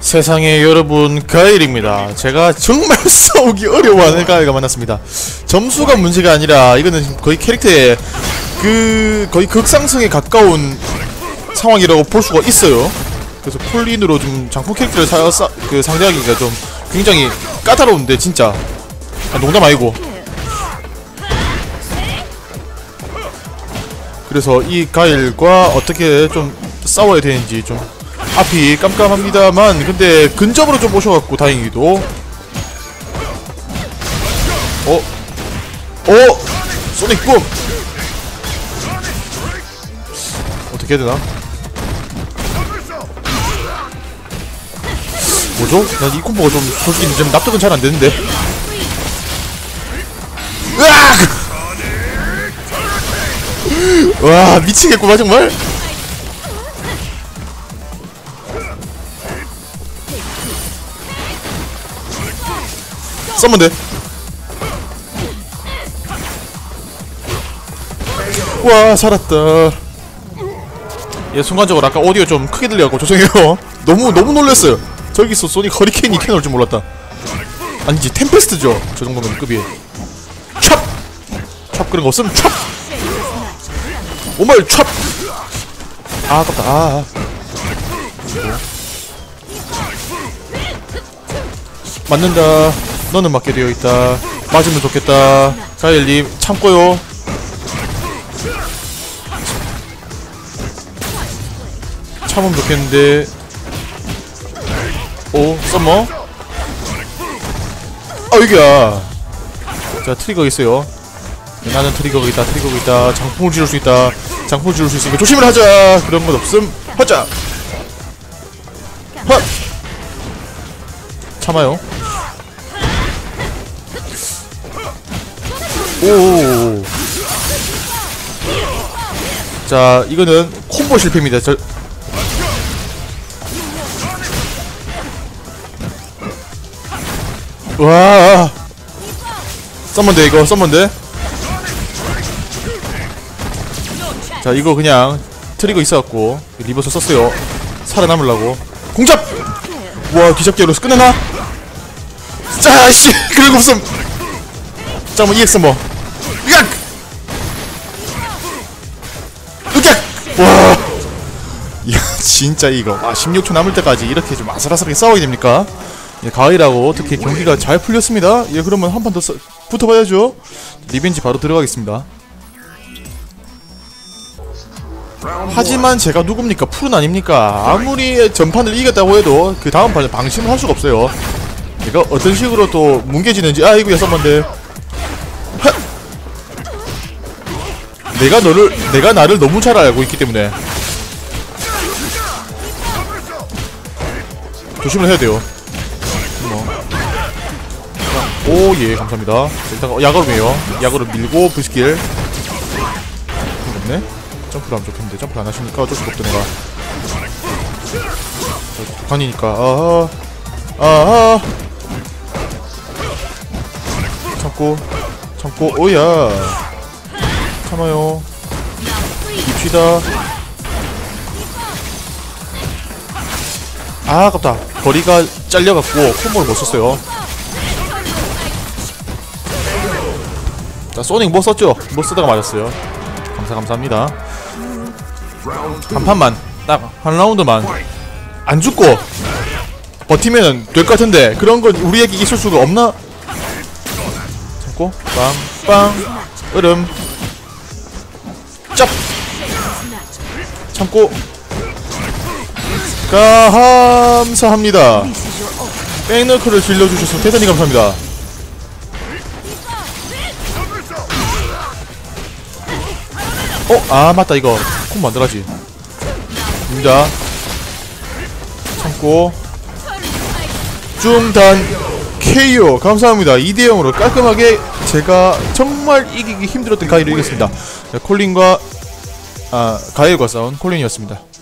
세상에 여러분, 가일입니다. 제가 정말 싸우기 어려워하는 가일과 만났습니다. 점수가 문제가 아니라 이거는 거의 캐릭터의 거의 극상승에 가까운 상황이라고 볼 수가 있어요. 그래서 콜린으로 좀 장풍 캐릭터를 상대하기가 좀 굉장히 까다로운데 진짜 농담 아니고. 그래서 이 가일과 어떻게 좀 싸워야 되는지 좀 앞이 깜깜합니다만, 근데 근접으로 좀 오셔갖고 다행히도 소닉 붐! 어떻게 해야 되나? 뭐죠? 난 이 콤보가 좀 솔직히 좀 납득은 잘 안되는데. 으악! 와, 미치겠구만 정말. 썸먼데. 와, 살았다. 예, 순간적으로 아까 오디오 좀 크게 들려갖고 죄송해요. 너무 놀랬어요. 저기서 소닉 허리케인이 이렇게 나올 줄 몰랐다. 아니지, 템페스트죠. 저 정도면 급이. 찹! 찹 그런 거 없으면 찹! 오마이 찹! 아, 아깝다. 맞는다. 너는 맞게 되어있다. 맞으면 좋겠다. 가일님 참고요. 참으면 좋겠는데. 오, 썸머. 여기야. 자, 트리거 있어요. 나는 트리거가 있다. 장풍을 지를 수 있다. 장풍을 지를 수 있으니까 조심을 하자. 그런 것 없음. 하자. 헛. 참아요. 오. 자, 이거는 콤보 실패입니다. 와. 썸먼데 이거 썸먼데. 자, 이거 그냥 트리거 있어갖고 리버스 썼어요. 살아남으려고. 공잡! 와, 기적기로서 끝내나? 자, 씨! 그런 거 없음! 잠깐만, EX 뭐. 으악! 으악! 와! 야, 진짜 이거. 16초 남을 때까지 이렇게 좀 아슬아슬하게 싸워야 됩니까? 예, 가을이라고 어떻게 경기가 잘 풀렸습니다. 예, 그러면 한 판 더 붙어봐야죠. 리벤지 바로 들어가겠습니다. 하지만 제가 누굽니까? 풀은 아닙니까? 아무리 전판을 이겼다고 해도 그 다음 판에 방심을 할 수가 없어요. 얘가 어떤 식으로 또 뭉개지는지. 아이고야, 썸먼데. 내가 나를 너무 잘 알고 있기 때문에 조심을 해야 돼요. 오, 예, 감사합니다. 일단 야구름이에요. 야구름 밀고 불스킬. 없네. 점프를 하면 좋겠는데 점프를 안 하시니까 어쩔 수가 없다 내가. 독한이니까. 참고. 오야. 참아요. 입시다. 아깝다. 거리가 잘려갖고 콤보를 못 썼어요. 자, 소닉 뭐 썼죠? 뭐 쓰다가 맞았어요. 감사합니다. 한 판만, 딱 한 라운드만 안 죽고 버티면 될 것 같은데 그런 건 우리에게 있을 수가 없나? 참고 빵빵 으름 짭 참고 감사합니다. 백너클을 질러주셔서 대단히 감사합니다. 맞다. 이거 콤보 만들어야지. 입니다. 참고 중단 KO 감사합니다. 2대0으로 깔끔하게 제가 정말 이기기 힘들었던 가일을 이겼습니다. 콜린과 가일과 싸운 콜린이었습니다.